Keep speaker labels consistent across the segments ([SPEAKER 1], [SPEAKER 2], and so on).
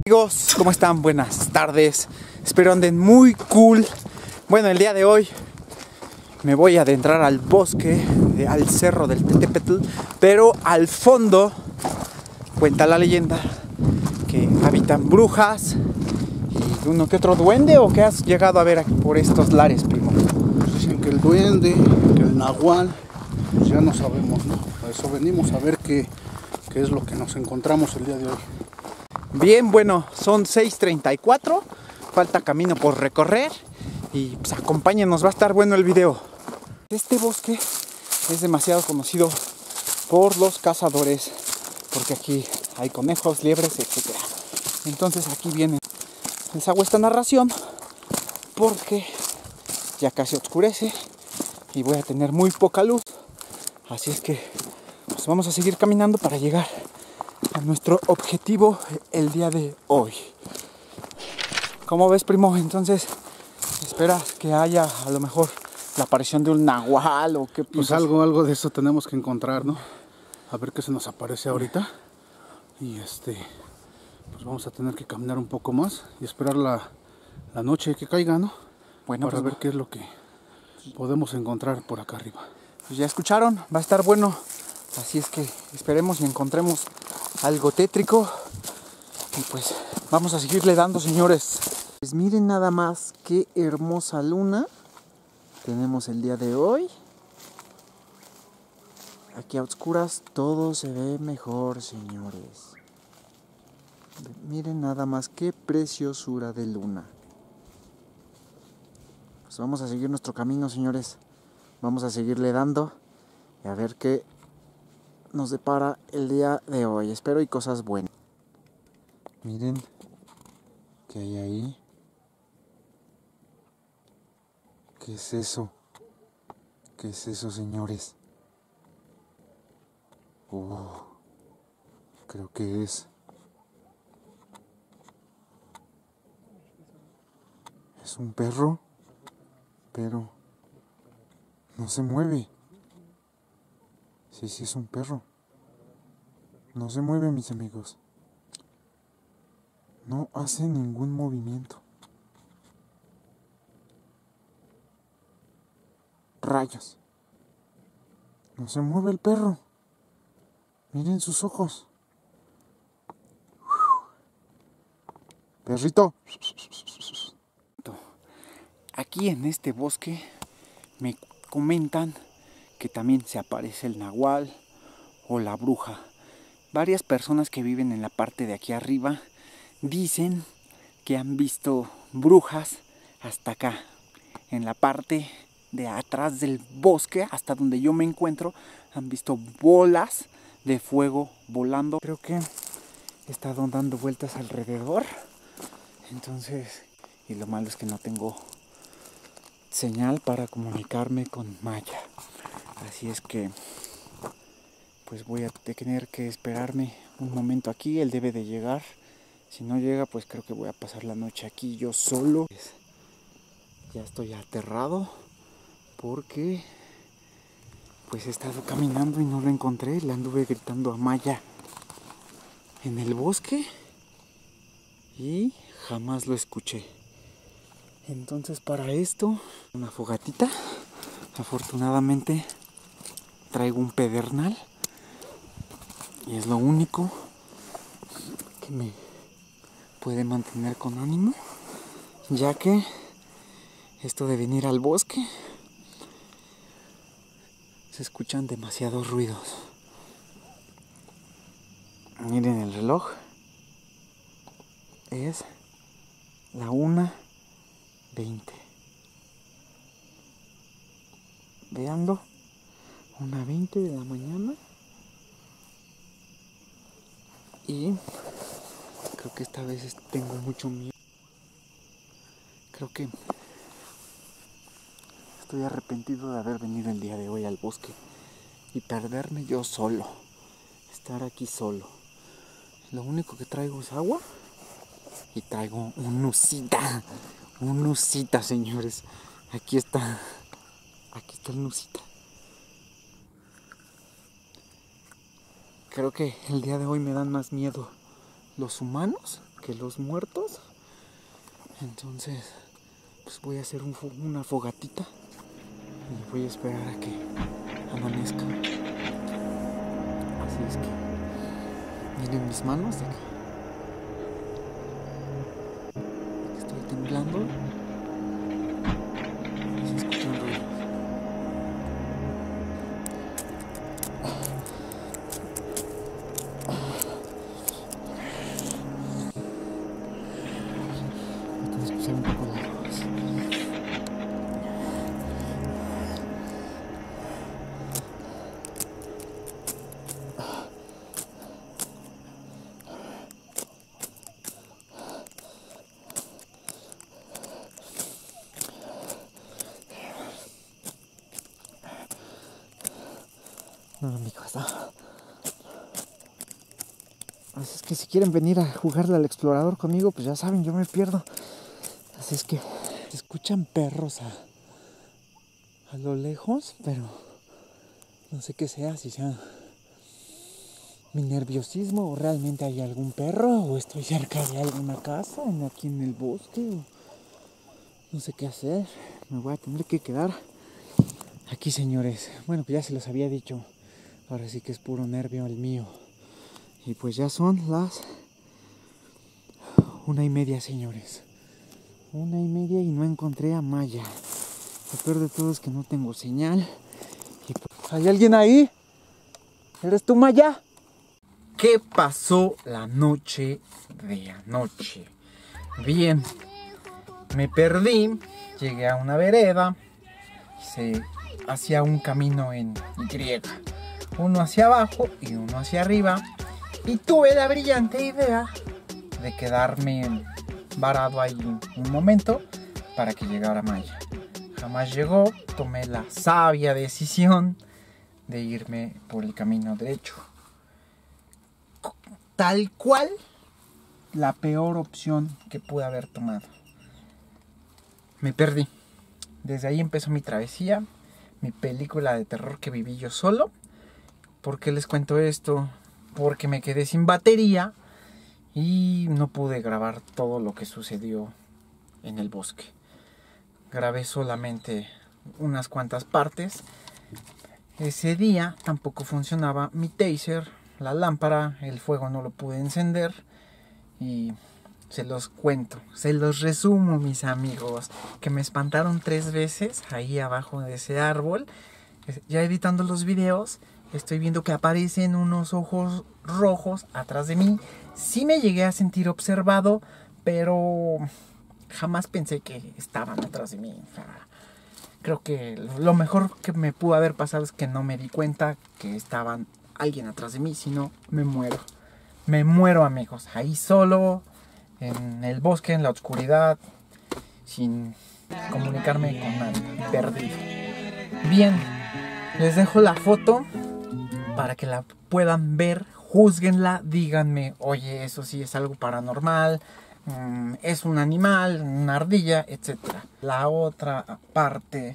[SPEAKER 1] Amigos, ¿cómo están? Buenas tardes. Espero anden muy cool. Bueno, el día de hoy me voy a adentrar al bosque, al cerro del Tetepetl, pero al fondo cuenta la leyenda que habitan brujas y uno que otro duende. ¿O qué has llegado a ver aquí por estos lares, primo?
[SPEAKER 2] Dicen que el duende, que el nahual, pues ya no sabemos, ¿no? Por eso venimos a ver qué es lo que nos encontramos el día de hoy.
[SPEAKER 1] Bien, bueno, son 6:34, falta camino por recorrer y pues acompáñenos, va a estar bueno el video. Este bosque es demasiado conocido por los cazadores porque aquí hay conejos, liebres, etc. Entonces aquí viene, les hago esta narración porque ya casi oscurece y voy a tener muy poca luz, así es que pues vamos a seguir caminando para llegar a nuestro objetivo el día de hoy. ¿Cómo ves, primo? Entonces, ¿esperas que haya a lo mejor la aparición de un nahual o qué piensas?
[SPEAKER 2] Pues algo de eso tenemos que encontrar, ¿no? A ver qué se nos aparece ahorita. Y pues vamos a tener que caminar un poco más y esperar la noche que caiga, ¿no?
[SPEAKER 1] Bueno,
[SPEAKER 2] para
[SPEAKER 1] pues,
[SPEAKER 2] ver qué es lo que podemos encontrar por acá arriba.
[SPEAKER 1] Pues ya escucharon, va a estar bueno. Así es que esperemos y encontremos algo tétrico. Y pues vamos a seguirle dando, señores. Pues miren nada más qué hermosa luna tenemos el día de hoy. Aquí a oscuras todo se ve mejor, señores. Miren nada más qué preciosura de luna. Pues vamos a seguir nuestro camino, señores. Vamos a seguirle dando y a ver qué nos depara el día de hoy. Espero y cosas buenas. Miren qué hay ahí. ¿Qué es eso? ¿Qué es eso, señores? Creo que es un perro, pero no se mueve. Sí, es un perro. No se mueve, mis amigos. No hace ningún movimiento. Rayos. No se mueve el perro. Miren sus ojos. Perrito. Aquí en este bosque me comentan que también se aparece el nahual o la bruja. Varias personas que viven en la parte de aquí arriba dicen que han visto brujas hasta acá, en la parte de atrás del bosque, hasta donde yo me encuentro, han visto bolas de fuego volando. Creo que he estado dando vueltas alrededor, entonces, y lo malo es que no tengo señal para comunicarme con Maya, así es que pues voy a tener que esperarme un momento aquí. Él debe de llegar. Si no llega, pues creo que voy a pasar la noche aquí yo solo. Ya estoy aterrado porque pues he estado caminando y no lo encontré. Le anduve gritando a Maya en el bosque y jamás lo escuché. Entonces, para esto, una fogatita. Afortunadamente traigo un pedernal y es lo único que me puede mantener con ánimo, ya que esto de venir al bosque se escuchan demasiados ruidos. Miren el reloj, es la 1:20. Veanlo, 1:20 de la mañana. Y creo que esta vez tengo mucho miedo. Creo que estoy arrepentido de haber venido el día de hoy al bosque y perderme yo solo. Estar aquí solo. Lo único que traigo es agua y traigo un nusita. Un nusita, señores. Aquí está el nusita. Creo que el día de hoy me dan más miedo los humanos que los muertos. Entonces pues voy a hacer una fogatita y voy a esperar a que amanezca. Así es que miren mis manos de que estoy temblando y se escuchan ruidos. Voy a escuchar un poco la voz. No, amigos, no. Así es que si quieren venir a jugarle al explorador conmigo, pues ya saben, yo me pierdo. Así es que se escuchan perros a lo lejos, pero no sé qué sea, si sea mi nerviosismo o realmente hay algún perro o estoy cerca de alguna casa o aquí en el bosque o no sé qué hacer. Me voy a tener que quedar aquí, señores. Bueno, pues ya se los había dicho. Ahora sí que es puro nervio el mío. Y pues ya son las 1:30, señores. 1:30 y no encontré a Maya. Lo peor de todo es que no tengo señal. Y pues, ¿hay alguien ahí? ¿Eres tú, Maya? ¿Qué pasó la noche de anoche? Bien, me perdí, llegué a una vereda, se hacía un camino en Y, uno hacia abajo y uno hacia arriba, y tuve la brillante idea de quedarme varado ahí un momento para que llegara Maya. Jamás llegó, tomé la sabia decisión de irme por el camino derecho. Tal cual la peor opción que pude haber tomado. Me perdí. Desde ahí empezó mi travesía, mi película de terror que viví yo solo. ¿Por qué les cuento esto? Porque me quedé sin batería y no pude grabar todo lo que sucedió en el bosque. Grabé solamente unas cuantas partes. Ese día tampoco funcionaba mi taser, la lámpara, el fuego no lo pude encender y se los cuento, se los resumo, mis amigos, que me espantaron 3 veces ahí abajo de ese árbol. Ya editando los videos, estoy viendo que aparecen unos ojos rojos atrás de mí. Sí me llegué a sentir observado, pero jamás pensé que estaban atrás de mí. O sea, creo que lo mejor que me pudo haber pasado es que no me di cuenta que estaban alguien atrás de mí, si no me muero. Me muero, amigos, ahí solo, en el bosque, en la oscuridad, sin comunicarme con nadie, perdido. Bien, les dejo la foto para que la puedan ver, júzguenla, díganme, oye, eso sí es algo paranormal, es un animal, una ardilla, etc. La otra parte,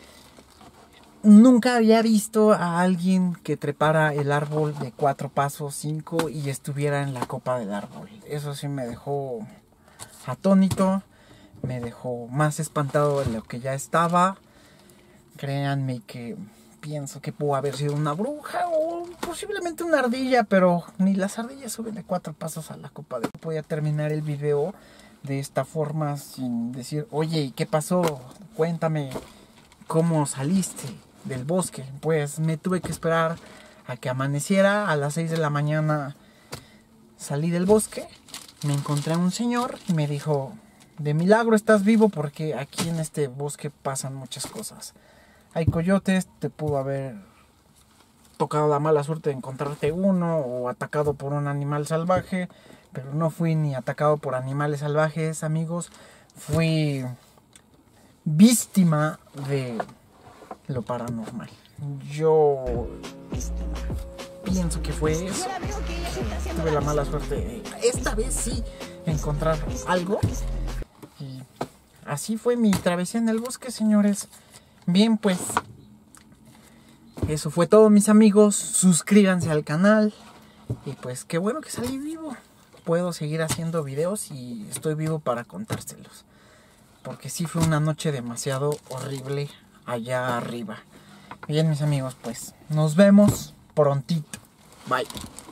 [SPEAKER 1] nunca había visto a alguien que trepara el árbol de 4 pasos, 5 y estuviera en la copa del árbol. Eso sí me dejó atónito, me dejó más espantado de lo que ya estaba. Créanme que pienso que pudo haber sido una bruja o posiblemente una ardilla, pero ni las ardillas suben de 4 pasos a la copa de... Podía terminar el video de esta forma sin decir, oye, ¿qué pasó? Cuéntame cómo saliste del bosque. Pues me tuve que esperar a que amaneciera. A las 6 de la mañana salí del bosque, me encontré a un señor y me dijo, de milagro estás vivo porque aquí en este bosque pasan muchas cosas. Hay coyotes, te pudo haber tocado la mala suerte de encontrarte uno o atacado por un animal salvaje, pero no fui ni atacado por animales salvajes, amigos. Fui víctima de lo paranormal. Yo pienso que fue eso. Tuve la mala suerte de esta vez sí encontrar algo. Y así fue mi travesía en el bosque, señores. Bien, pues eso fue todo, mis amigos. Suscríbanse al canal. Y pues qué bueno que salí vivo. puedo seguir haciendo videos y estoy vivo para contárselos. Porque sí fue una noche demasiado horrible allá arriba. Bien, mis amigos, pues nos vemos prontito. Bye.